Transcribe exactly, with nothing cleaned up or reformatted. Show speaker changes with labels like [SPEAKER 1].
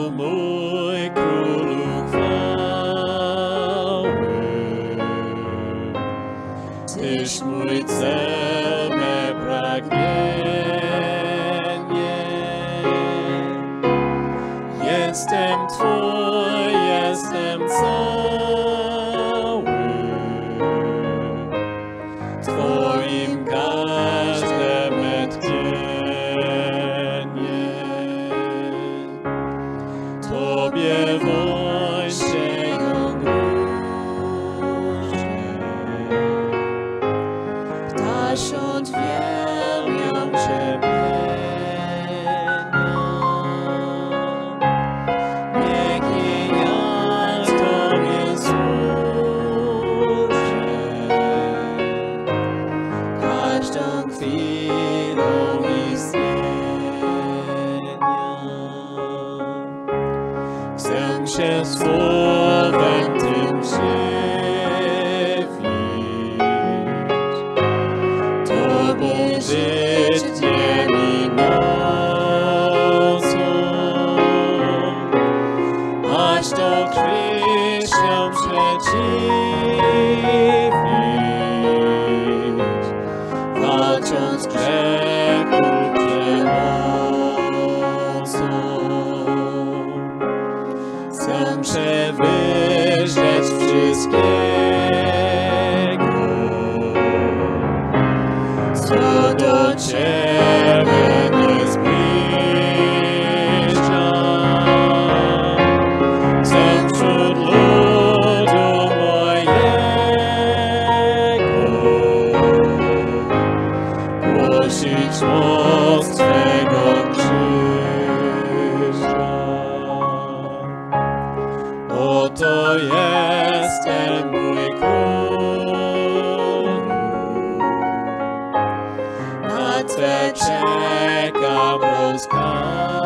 [SPEAKER 1] Królu mój, Królu chwały, Tyś mój cel, me pragnienie. Jestem Twój, jestem cały, Twoim każde me tchnienie. Tobie wońście ją różnie, ptasiąt wielbią Cię pienią. Niech i ja Tobie służę, każdą chwilą istnienia. Chcę się słowem Tym żywić, Tobą żyć dniem i nocą, aż do krwi się przeciwić, walcząc grzechu przemocą. Chcę przewyższać wszystkiego, co do Ciebie nie zbliża. Chcę wśród ludu mojego głosić moc Twego krzyża. Oto jestem, mój Królu, na Twe czekam rozkazy.